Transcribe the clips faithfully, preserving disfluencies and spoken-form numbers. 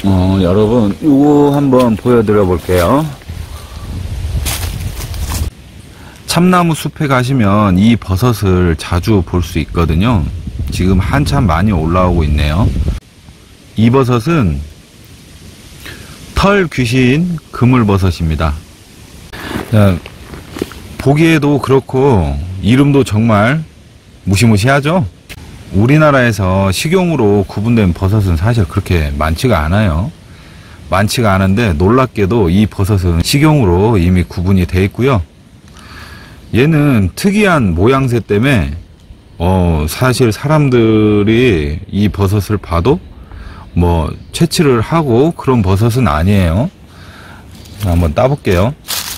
어, 여러분, 이거 한번 보여드려 볼게요. 참나무 숲에 가시면 이 버섯을 자주 볼 수 있거든요. 지금 한참 많이 올라오고 있네요. 이 버섯은 털 귀신 그물버섯입니다. 자, 보기에도 그렇고 이름도 정말 무시무시하죠? 우리나라에서 식용으로 구분된 버섯은 사실 그렇게 많지가 않아요. 많지가 않은데 놀랍게도 이 버섯은 식용으로 이미 구분이 되어 있고요. 얘는 특이한 모양새 때문에 어 사실 사람들이 이 버섯을 봐도 뭐 채취를 하고 그런 버섯은 아니에요. 한번 따볼게요.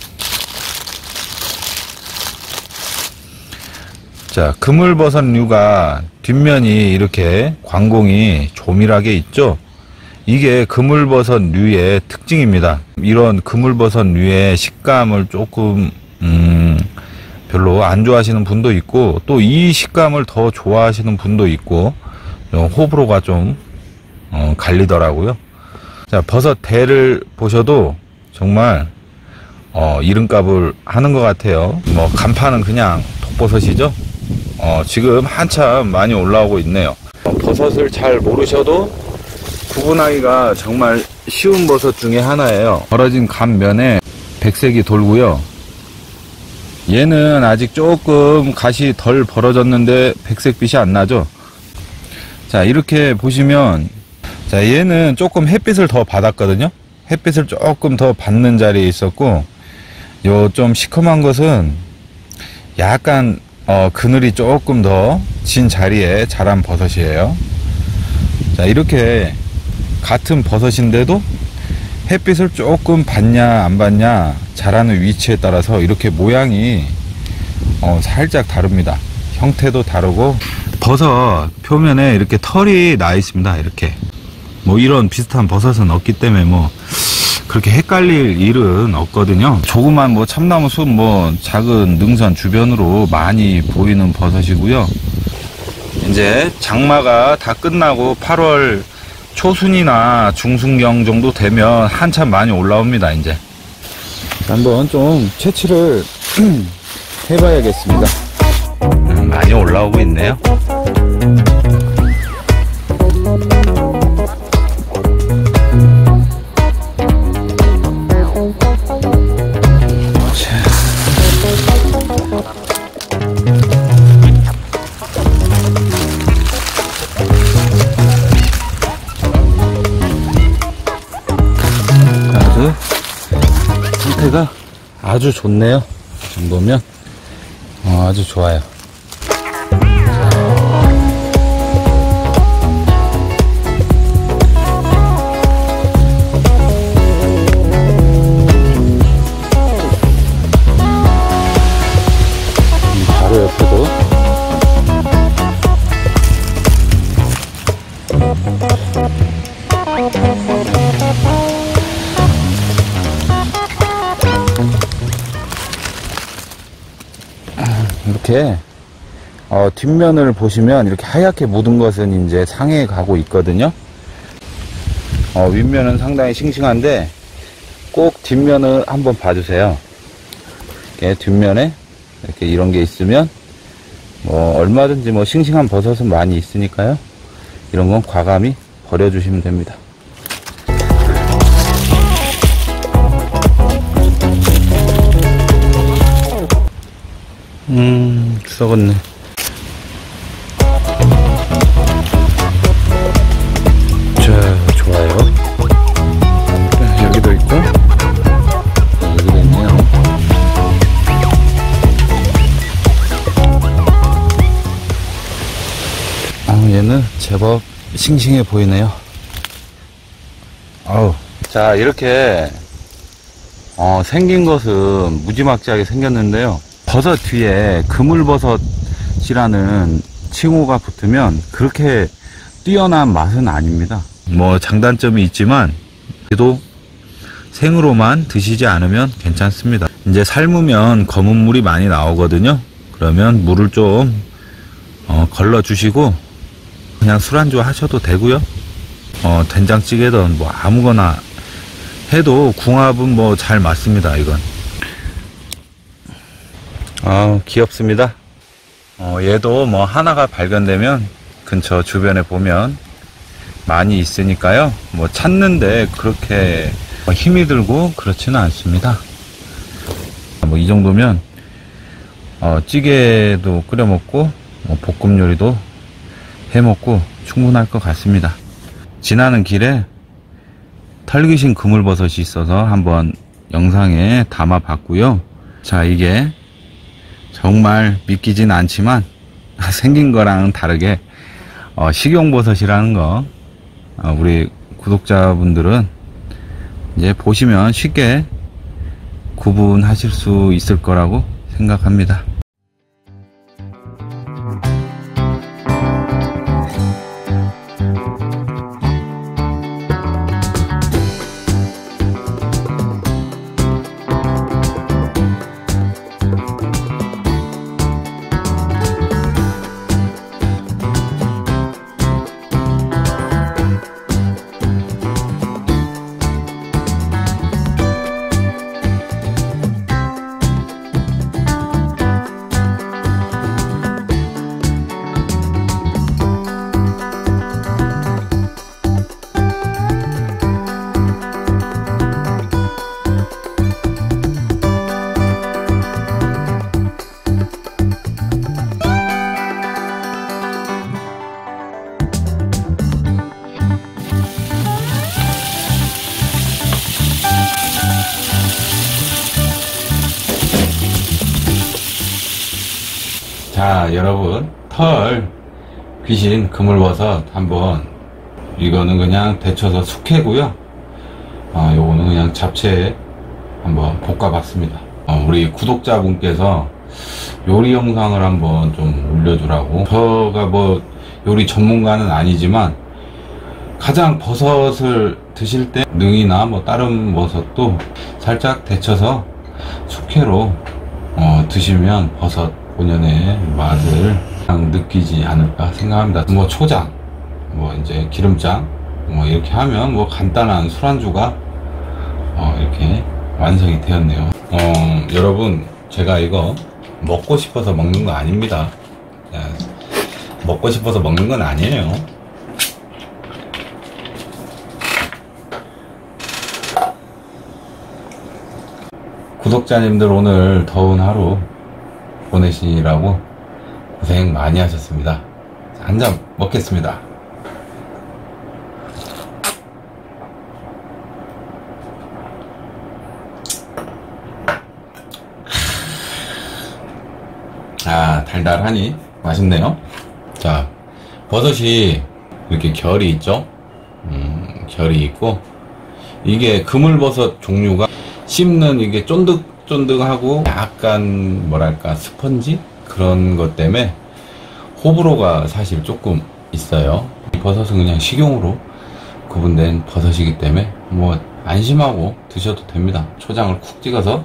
자, 그물버섯류가 뒷면이 이렇게 광공이 조밀하게 있죠. 이게 그물버섯류의 특징입니다. 이런 그물버섯류의 식감을 조금 음, 별로 안 좋아하시는 분도 있고, 또 이 식감을 더 좋아하시는 분도 있고, 호불호가 좀 어, 갈리더라고요. 자, 버섯 대를 보셔도 정말 어, 이름값을 하는 것 같아요. 뭐 간판은 그냥 독버섯이죠. 어, 지금 한참 많이 올라오고 있네요. 어, 버섯을 잘 모르셔도 구분하기가 정말 쉬운 버섯 중에 하나예요. 벌어진 갓면에 백색이 돌고요. 얘는 아직 조금 갓이 덜 벌어졌는데 백색빛이 안 나죠. 자, 이렇게 보시면, 자, 얘는 조금 햇빛을 더 받았거든요. 햇빛을 조금 더 받는 자리에 있었고, 요 좀 시커먼 것은 약간 어, 그늘이 조금 더 진 자리에 자란 버섯이에요. 자, 이렇게 같은 버섯인데도 햇빛을 조금 받냐 안 받냐 자라는 위치에 따라서 이렇게 모양이 어, 살짝 다릅니다. 형태도 다르고, 버섯 표면에 이렇게 털이 나 있습니다. 이렇게 뭐 이런 비슷한 버섯은 없기 때문에 뭐 그렇게 헷갈릴 일은 없거든요. 조그만 뭐 참나무 숲 뭐 작은 능선 주변으로 많이 보이는 버섯이고요. 이제 장마가 다 끝나고 팔월 초순이나 중순경 정도 되면 한참 많이 올라옵니다. 이제 한번 좀 채취를 해봐야겠습니다. 음, 많이 올라오고 있네요. 아주 상태가 아주 좋네요. 이 정도면 어, 아주 좋아요. 바로 옆에도 이렇게 어, 뒷면을 보시면 이렇게 하얗게 묻은 것은 이제 상해에 가고 있거든요. 어, 윗면은 상당히 싱싱한데 꼭 뒷면을 한번 봐주세요. 이렇게 뒷면에 이렇게 이런 게 있으면 뭐 얼마든지 뭐 싱싱한 버섯은 많이 있으니까요. 이런 건 과감히 버려주시면 됩니다. 음, 썩었네. 자, 좋아요. 자, 여기도 있고, 여기도 있네요. 아, 얘는 제법 싱싱해 보이네요. 아우. 자, 이렇게, 어, 생긴 것은 무지막지하게 생겼는데요. 버섯 뒤에 그물버섯이라는 칭호가 붙으면 그렇게 뛰어난 맛은 아닙니다. 뭐 장단점이 있지만 그래도 생으로만 드시지 않으면 괜찮습니다. 이제 삶으면 검은 물이 많이 나오거든요. 그러면 물을 좀 어, 걸러 주시고 그냥 술안주 하셔도 되고요. 어, 된장찌개든 뭐 아무거나 해도 궁합은 뭐 잘 맞습니다. 이건 아, 귀엽습니다. 어, 얘도 뭐 하나가 발견되면 근처 주변에 보면 많이 있으니까요. 뭐 찾는데 그렇게 힘이 들고 그렇지는 않습니다. 뭐 이 정도면 어, 찌개도 끓여 먹고 뭐 볶음 요리도 해 먹고 충분할 것 같습니다. 지나는 길에 털귀신 그물버섯이 있어서 한번 영상에 담아 봤고요. 자, 이게 정말 믿기진 않지만 생긴 거랑은 다르게 어, 식용버섯이라는 거 어, 우리 구독자분들은 이제 보시면 쉽게 구분하실 수 있을 거라고 생각합니다. 자, 여러분, 털 귀신 그물버섯 한번, 이거는 그냥 데쳐서 숙회고요. 어, 요거는 그냥 잡채에 한번 볶아봤습니다. 어, 우리 구독자분께서 요리 영상을 한번 좀 올려주라고. 저가 뭐 요리 전문가는 아니지만 가장 버섯을 드실 때 능이나 뭐 다른 버섯도 살짝 데쳐서 숙회로 어, 드시면 버섯 본연의 맛을 느끼지 않을까 생각합니다. 뭐 초장, 뭐 이제 기름장, 뭐 이렇게 하면 뭐 간단한 술안주가 어 이렇게 완성이 되었네요. 어 여러분, 제가 이거 먹고 싶어서 먹는 거 아닙니다. 먹고 싶어서 먹는 건 아니에요. 구독자님들 오늘 더운 하루 보내시라고 고생 많이 하셨습니다. 한 잔 먹겠습니다. 아, 달달하니 맛있네요. 자, 버섯이 이렇게 결이 있죠. 음, 결이 있고, 이게 그물버섯 종류가 씹는 이게 쫀득쫀득하고 약간 뭐랄까 스펀지 그런 것 때문에 호불호가 사실 조금 있어요. 버섯은 그냥 식용으로 구분된 버섯이기 때문에 뭐 안심하고 드셔도 됩니다. 초장을 쿡 찍어서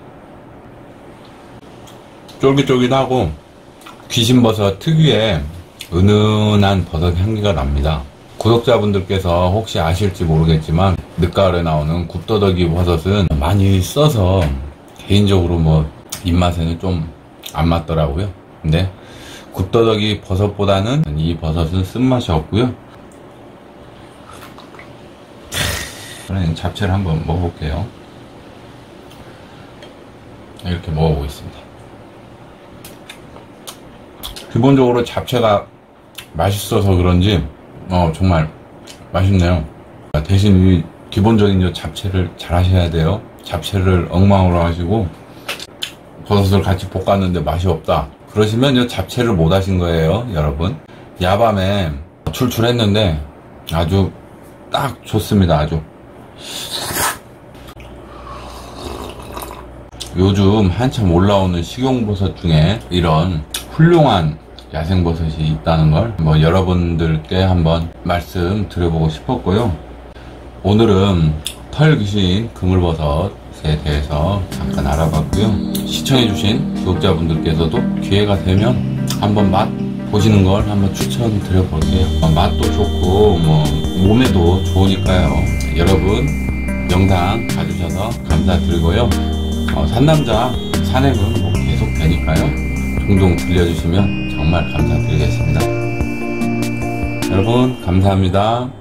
쫄깃쫄깃하고 귀신버섯 특유의 은은한 버섯 향기가 납니다. 구독자분들께서 혹시 아실지 모르겠지만 늦가을에 나오는 굽더덕이 버섯은 많이 써서 개인적으로 뭐 입맛에는 좀 안 맞더라고요. 근데 굽더덕이 버섯보다는 이 버섯은 쓴맛이 없고요. 저는 잡채를 한번 먹어볼게요. 이렇게 먹어보겠습니다. 기본적으로 잡채가 맛있어서 그런지 어 정말 맛있네요. 대신 이 기본적인 이 잡채를 잘 하셔야 돼요. 잡채를 엉망으로 하시고 버섯을 같이 볶았는데 맛이 없다 그러시면 이 잡채를 못 하신 거예요, 여러분. 야밤에 출출했는데 아주 딱 좋습니다. 아주 요즘 한참 올라오는 식용버섯 중에 이런 훌륭한 야생버섯이 있다는 걸 뭐 여러분들께 한번 말씀 드려보고 싶었고요. 오늘은 털귀신 그물버섯에 대해서 잠깐 알아봤고요. 시청해주신 구독자분들께서도 기회가 되면 한번 맛 보시는 걸 한번 추천드려 볼게요. 맛도 좋고 뭐 몸에도 또 좋으니까요. 여러분 영상 봐주셔서 감사드리고요. 어, 산남자 산행은 뭐 계속 되니까요. 종종 들려주시면 정말 감사드리겠습니다. 여러분 감사합니다.